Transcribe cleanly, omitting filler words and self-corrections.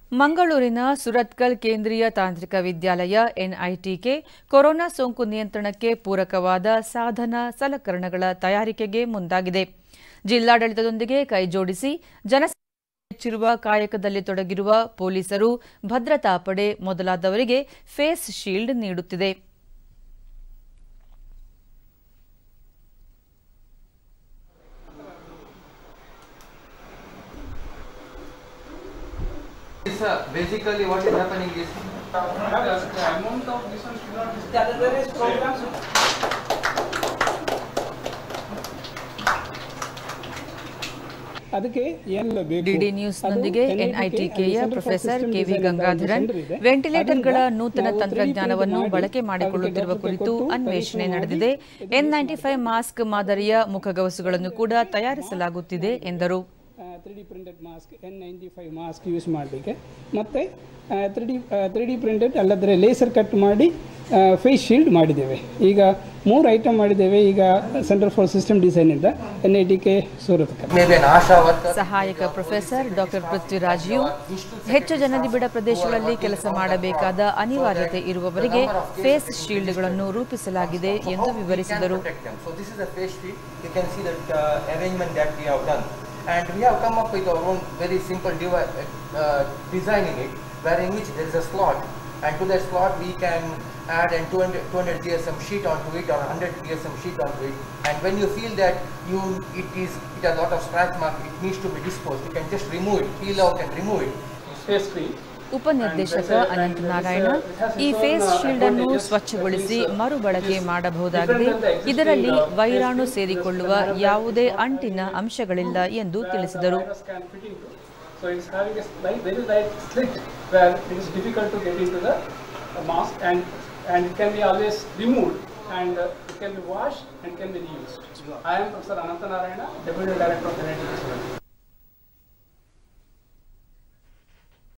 ಮಂಗಳೂರಿನ ಸುರತ್ಕಲ್ ಕೇಂದ್ರೀಯ ತಾಂತ್ರಿಕ ವಿದ್ಯಾಲಯ ಎನ್ಐಟಿಕೆ ಕೊರೋನಾ ಸೋಂಕು ನಿಯಂತ್ರಣಕ್ಕೆ ಪೂರಕವಾದ ಸಾಧನ ಸಲಕರಣೆಗಳ ತಯಾರಿಕೆಗೆ ಮುಂದಾಗಿದೆ. ಜಿಲ್ಲಾಡಳಿತದೊಂದಿಗೆ ಕೈಜೋಡಿಸಿ ಹೆಚ್ಚಿರುವ ಕಾಯಕದಲ್ಲಿ ತೊಡಗಿರುವ ಪೊಲೀಸರು, ಭದ್ರತಾ ಪಡೆ ಮೊದಲಾದವರಿಗೆ ಫೇಸ್ ಶೀಲ್ಡ್ ನೀಡುತ್ತಿದೆ. Basically, what is happening is the amount of this one should not be there is programs. DD ನ್ಯೂಸ್ನೊಂದಿಗೆ ಎನ್ಐಟಿಕೆಯ ಪ್ರೊಫೆಸರ್ ಕೆವಿ ಗಂಗಾಧರನ್ ವೆಂಟಿಲೇಟರ್ಗಳ ನೂತನ ತಂತ್ರಜ್ಞಾನವನ್ನು ಬಳಕೆ ಮಾಡಿಕೊಳ್ಳುತ್ತಿರುವ ಕುರಿತು ಅನ್ವೇಷಣೆ ನಡೆದಿದೆ. N95 ಮಾಸ್ಕ್ ಮಾದರಿಯ ಮುಖಗವಸುಗಳನ್ನು ಕೂಡ ತಯಾರಿಸಲಾಗುತ್ತಿದೆ ಎಂದರು. 3D printed mask N95 mask use ಮಾಡಲಿಕ್ಕೆ ಮತ್ತು 3D ಪ್ರಿಂಟೆಡ್ ಅಲ್ಲದ್ರೆ ಲೇಸರ್ ಕಟ್ ಮಾಡಿ ಫೇಸ್ ಶೀಲ್ಡ್ ಮಾಡಿದ್ದೇವೆ. ಈಗ 3 ಐಟಮ್ ಮಾಡಿದ್ದೇವೆ. ಈಗ ಸೆಂಟರ್ ಫಾರ್ ಸಿಸ್ಟಮ್ ಡಿಸೈನ್ ಇಂದ NITK ಸೂರತ್ಕಲ್. ಸಹಾಯಕ ಪ್ರೊಫೆಸರ್ ಡಾಕ್ಟರ್ ಪೃಥ್ವಿರಾಜ್ ಯು ಹೆಚ್ಚು ಜನನಿಬಿಡ ಪ್ರದೇಶಗಳಲ್ಲಿ ಕೆಲಸ ಮಾಡಬೇಕಾದ ಅನಿವಾರ್ಯತೆ ಇರುವವರಿಗೆ ಫೇಸ್ ಶೀಲ್ಡ್ಗಳನ್ನು ರೂಪಿಸಲಾಗಿದೆ ಎಂದು ವಿವರಿಸಿದರು. And we have come up with our own very simple design in it, wherein which there is a slot, and to that slot we can add a 200 GSM sheet onto it or 100 GSM sheet onto it. And when you feel that it has a lot of scratch mark, it needs to be disposed, you can just remove it, peel out and remove it. Face cream. ಉಪನಿರ್ದೇಶಕ ಅನಂತ ನಾರಾಯಣ ಈ face shield ಅನ್ನು ಸ್ವಚ್ಛಗೊಳಿಸಿ ಮರುಬಳಕೆ ಮಾಡಬಹುದಾಗಿದೆ. ಇದರಲ್ಲಿ ವೈರಾಣು ಸೇರಿಕೊಳ್ಳುವ ಯಾವುದೇ ಅಂಟಿನ ಅಂಶಗಳಿಲ್ಲ ಎಂದು ತಿಳಿಸಿದರು. And it can be washed and can be reused. I am Professor Ananta Narayana, Deputy Director of NITK.